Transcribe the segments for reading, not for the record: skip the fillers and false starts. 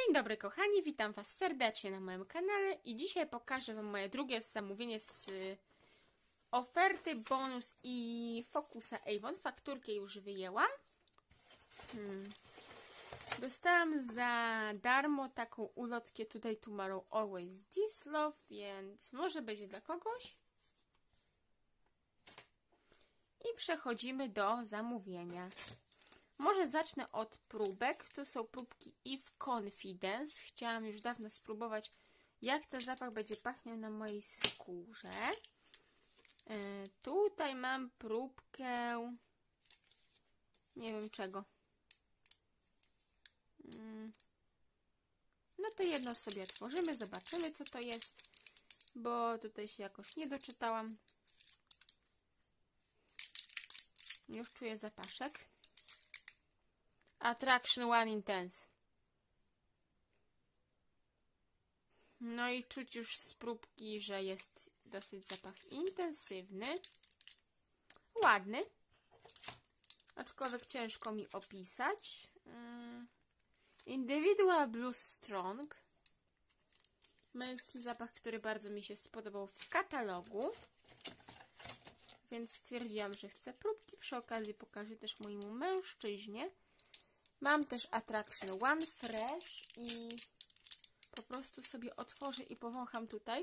Dzień dobry kochani, witam Was serdecznie na moim kanale i dzisiaj pokażę Wam moje drugie zamówienie z oferty bonus i Focusa Avon. Fakturkę już wyjęłam. Dostałam za darmo taką ulotkę Today Tomorrow Always This Love, więc może będzie dla kogoś. I przechodzimy do zamówienia. Może zacznę od próbek. Tu są próbki Eve Confidence. Chciałam już dawno spróbować, jak ten zapach będzie pachniał na mojej skórze. Tutaj mam próbkę nie wiem czego. No to jedno sobie otworzymy, zobaczymy co to jest, bo tutaj się jakoś nie doczytałam. Już czuję zapaszek. Attraction One Intense. No i czuć już z próbki, że jest dosyć zapach intensywny. Ładny. Aczkolwiek ciężko mi opisać. Individual Blues Strong. Męski zapach, który bardzo mi się spodobał w katalogu. Więc stwierdziłam, że chcę próbki. Przy okazji pokażę też mojemu mężczyźnie. Mam też Attraction One Fresh i po prostu sobie otworzę i powącham tutaj.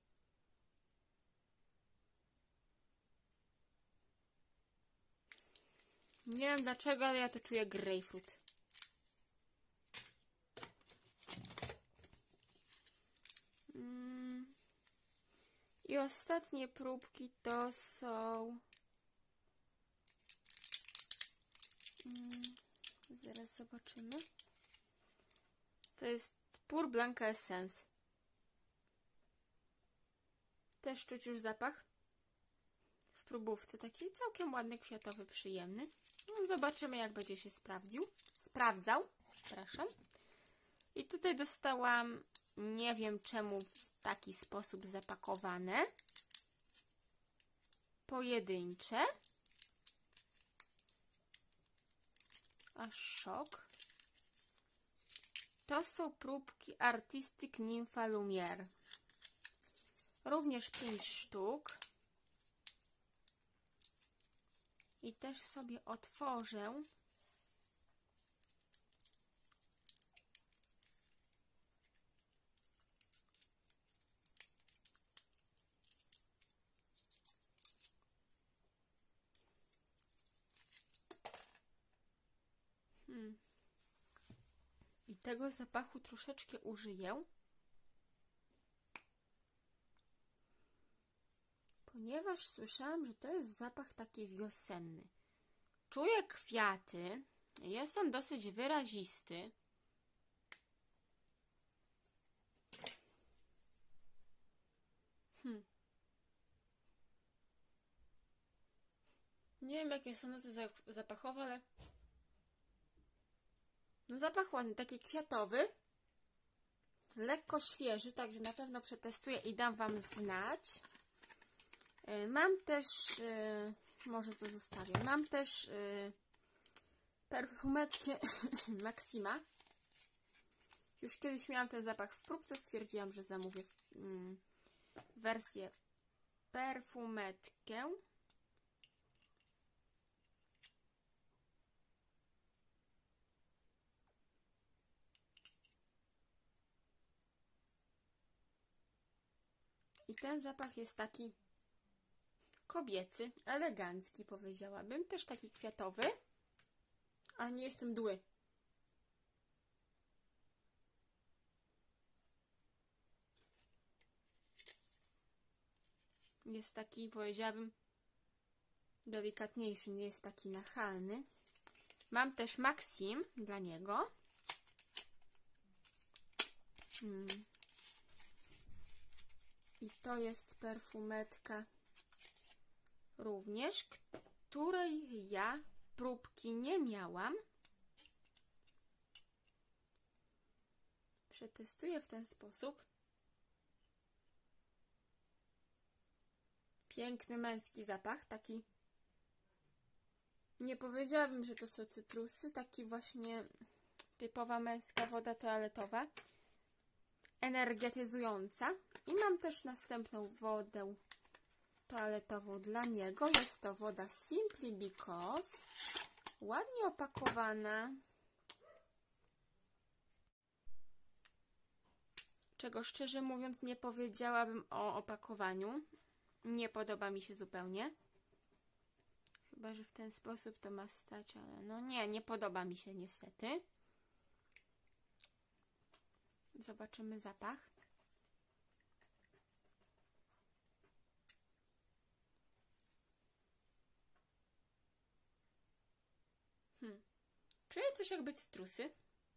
Nie wiem dlaczego, ale ja to czuję grapefruit. I ostatnie próbki to są... Zaraz zobaczymy. To jest Pure Blanca Essence. Też czuć już zapach w próbówce. Taki całkiem ładny, kwiatowy, przyjemny. No, zobaczymy jak będzie się sprawdzał. Przepraszam. I tutaj dostałam, nie wiem czemu w taki sposób zapakowane. Pojedyncze. Aż szok. To są próbki Artistic Nympha Lumiere. Również 5 sztuk. I też sobie otworzę. I tego zapachu troszeczkę użyję, ponieważ słyszałam, że to jest zapach taki wiosenny. Czuję kwiaty, jest on dosyć wyrazisty. Nie wiem jakie są noty zapachowe, ale no zapach ładny, taki kwiatowy, lekko świeży, także na pewno przetestuję i dam Wam znać. Mam też, może to zostawię, mam też perfumetkę Maxima. Już kiedyś miałam ten zapach w próbce, stwierdziłam, że zamówię wersję perfumetkę. I ten zapach jest taki kobiecy, elegancki powiedziałabym. Też taki kwiatowy, ale nie jestem mdły. Jest taki, powiedziałabym, delikatniejszy, nie jest taki nachalny. Mam też Maxim dla niego. I to jest perfumetka również, której ja próbki nie miałam. Przetestuję w ten sposób. Piękny męski zapach, taki, nie powiedziałabym, że to są cytrusy, taki właśnie Typowa męska woda toaletowa. Energetyzująca. I mam też następną wodę toaletową dla niego. Jest to woda Simply Because. Ładnie opakowana. Czego szczerze mówiąc nie powiedziałabym o opakowaniu. Nie podoba mi się zupełnie. Chyba że w ten sposób to ma stać, ale no nie podoba mi się niestety. Zobaczymy zapach. Czuję coś jakby cytrusy.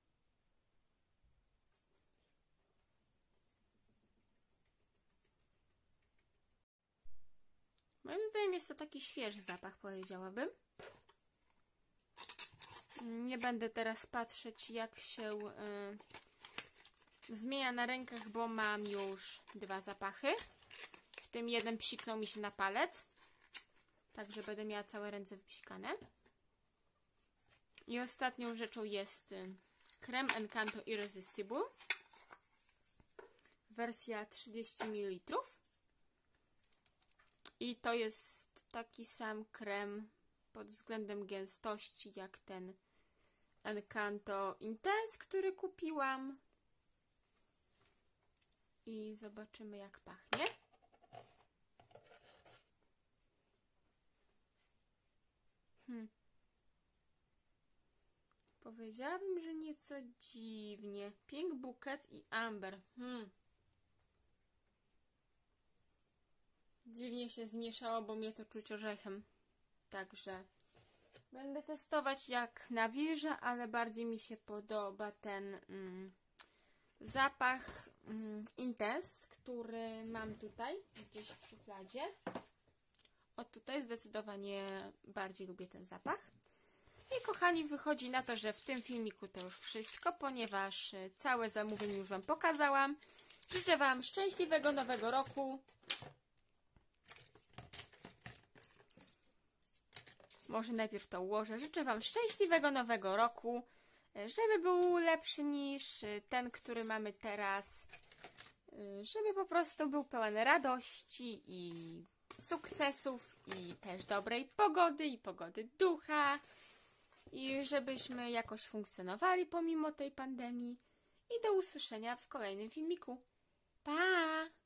Moim zdaniem jest to taki świeży zapach, powiedziałabym. Nie będę teraz patrzeć, jak się zmienia na rękach, bo mam już 2 zapachy. W tym jeden psiknął mi się na palec. Także będę miała całe ręce wypsikane. I ostatnią rzeczą jest krem Encanto Irresistible. Wersja 30 ml. I to jest taki sam krem pod względem gęstości jak ten Encanto Intense, który kupiłam. I zobaczymy, jak pachnie. Powiedziałabym, że nieco dziwnie. Pink Bouquet i Amber. Dziwnie się zmieszało, bo mnie to czuć orzechem. Także będę testować jak nawilża, ale bardziej mi się podoba ten zapach Intense, który mam tutaj, gdzieś w szufladzie. O, tutaj zdecydowanie bardziej lubię ten zapach. I kochani, wychodzi na to, że w tym filmiku to już wszystko, ponieważ całe zamówienie już Wam pokazałam. Życzę Wam szczęśliwego nowego roku. Może najpierw to ułożę. Życzę Wam szczęśliwego nowego roku, żeby był lepszy niż ten, który mamy teraz. Żeby po prostu był pełen radości i sukcesów i też dobrej pogody i pogody ducha. I żebyśmy jakoś funkcjonowali pomimo tej pandemii. I do usłyszenia w kolejnym filmiku. Pa!